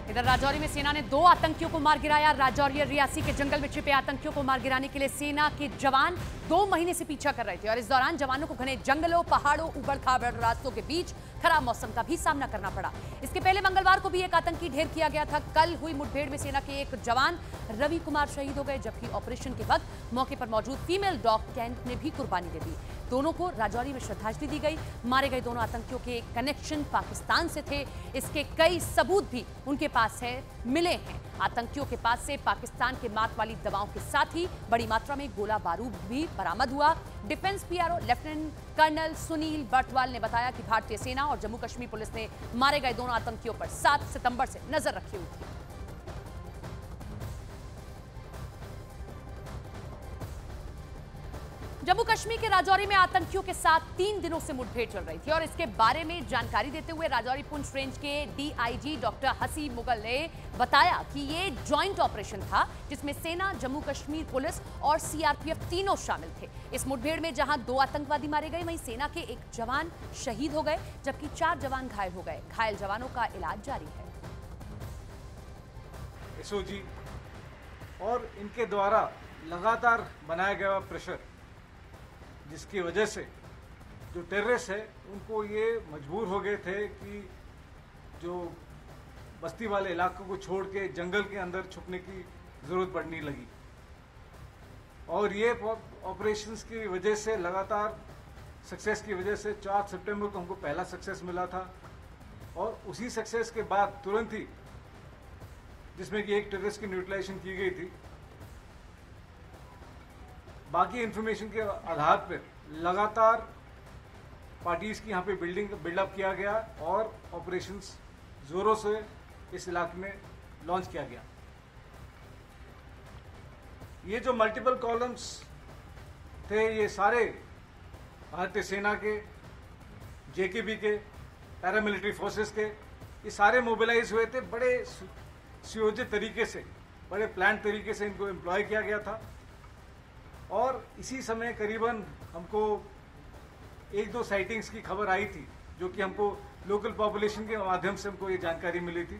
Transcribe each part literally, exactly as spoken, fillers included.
इधर राजौरी में सेना ने दो आतंकियों को मार गिराया। राजौरी और रियासी के जंगल में छिपे आतंकियों को मार गिराने के लिए सेना के जवान दो महीने से पीछा कर रहे थे और इस दौरान जवानों को घने जंगलों, पहाड़ों, उबड़-खाबड़ रास्तों के बीच खराब मौसम का भी सामना करना पड़ा। इसके पहले मंगलवार को भी एक आतंकी ढेर किया गया था। कल हुई मुठभेड़ में सेना के एक जवान रवि कुमार शहीद हो गए, जबकि ऑपरेशन के वक्त मौके पर मौजूद फीमेल डॉग कैंट ने भी कुर्बानी दे दी। दोनों को राजौरी में श्रद्धांजलि दी गई। मारे गए दोनों आतंकियों के कनेक्शन पाकिस्तान से थे। इसके कई सबूत भी उनके पास है मिले हैं। आतंकियों के पास से पाकिस्तान के मात वाली दवाओं के साथ ही बड़ी मात्रा में गोला बारूद भी बरामद हुआ। Defence PRO lieutenant colonel Sunil Barthwal ने बताया कि भारतीय सेना और जम्मू कश्मीर पुलिस ने मारे गए दोनों आतंकियों पर सात सितंबर से नजर रखी हुई थी। जम्मू कश्मीर के राजौरी में आतंकियों के साथ तीन दिनों से मुठभेड़ चल रही थी और इसके बारे में जानकारी देते हुए राजौरी पुंछ रेंज के डीआईजी डॉक्टर हसी मुगल ने बताया कि ये जॉइंट ऑपरेशन था जिसमें सेना, जम्मू कश्मीर पुलिस और सीआरपीएफ तीनों शामिल थे। इस मुठभेड़ में जहां दो आतंकवादी मारे गए, वहीं सेना के एक जवान शहीद हो गए, जबकि चार जवान घायल हो गए। घायल जवानों का इलाज जारी है। एसओजी और इनके द्वारा लगातार बनाया गया प्रेशर, जिसकी वजह से जो टेररिस्ट है उनको ये मजबूर हो गए थे कि जो बस्ती वाले इलाकों को छोड़ के जंगल के अंदर छुपने की ज़रूरत पड़ने लगी। और ये ऑपरेशंस की वजह से, लगातार सक्सेस की वजह से चार सितंबर को हमको पहला सक्सेस मिला था और उसी सक्सेस के बाद तुरंत ही, जिसमें कि एक टेररिस्ट की न्यूट्रलाइजेशन की गई थी, बाकी इंफॉर्मेशन के आधार पर लगातार पार्टीज की यहाँ पे बिल्डिंग बिल्डअप किया गया और ऑपरेशंस जोरों से इस इलाके में लॉन्च किया गया। ये जो मल्टीपल कॉलम्स थे, ये सारे भारतीय सेना के, जेकेबी के, पैरामिलिट्री फोर्सेस के, ये सारे मोबिलाइज हुए थे। बड़े सुयोजित तरीके से, बड़े प्लान तरीके से इनको एम्प्लॉय किया गया था और इसी समय करीबन हमको एक दो साइटिंग्स की खबर आई थी, जो कि हमको लोकल पॉपुलेशन के माध्यम से हमको ये जानकारी मिली थी।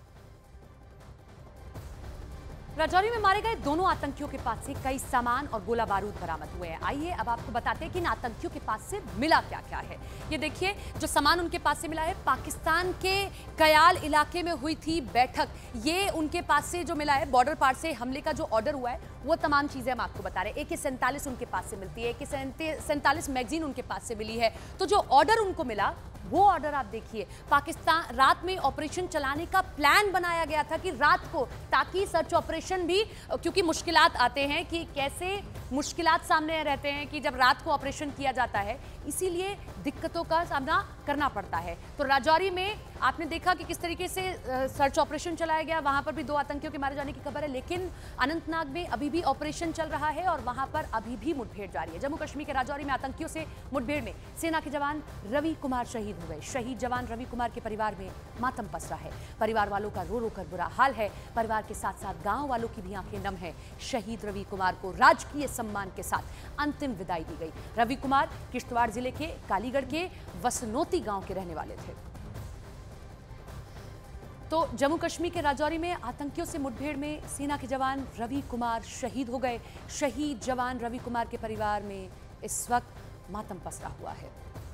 राजौरी में मारे गए दोनों आतंकियों के पास से कई सामान और गोला बारूद बरामद हुए हैं। आइए अब आपको बताते हैं कि इन आतंकियों के पास से मिला क्या क्या है। ये देखिए, जो सामान उनके पास से मिला है, पाकिस्तान के कयाल इलाके में हुई थी बैठक। ये उनके पास से जो मिला है, बॉर्डर पार से हमले का जो ऑर्डर हुआ है, वो तमाम चीजें हम आपको बता रहे हैं। ए के सैंतालीस उनके पास से मिलती है, ए के सैंतालीस मैगजीन उनके पास से मिली है। तो जो ऑर्डर उनको मिला, वो ऑर्डर आप देखिए। पाकिस्तान रात में ऑपरेशन चलाने का प्लान बनाया गया था कि रात को, ताकि सर्च ऑपरेशन भी, क्योंकि मुश्किलात आते हैं कि कैसे मुश्किलात सामने रहते हैं कि जब रात को ऑपरेशन किया जाता है, इसीलिए दिक्कतों का सामना करना पड़ता है। तो राजौरी में आपने देखा कि किस तरीके से सर्च ऑपरेशन चलाया गया। वहां पर भी दो आतंकियों के मारे जाने की खबर है, लेकिन अनंतनाग में अभी भी ऑपरेशन चल रहा है और वहां पर अभी भी मुठभेड़ जारी है। जम्मू कश्मीर के राजौरी में आतंकियों से मुठभेड़ में सेना के जवान रवि कुमार शहीद हो गए। शहीद जवान रवि कुमार के परिवार में मातम पसरा है। परिवार वालों का रो रो कर बुरा हाल है। परिवार के साथ साथ गांव वालों की भी आंखें नम है। शहीद रवि कुमार को राजकीय सम्मान के साथ अंतिम विदाई दी गई। रवि कुमार किश्तवाड़ जिले के कालीगढ़ के वसनोती गांव के रहने वाले थे। तो जम्मू कश्मीर के राजौरी में आतंकियों से मुठभेड़ में सेना के जवान रवि कुमार शहीद हो गए। शहीद जवान रवि कुमार के परिवार में इस वक्त मातम पसरा हुआ है।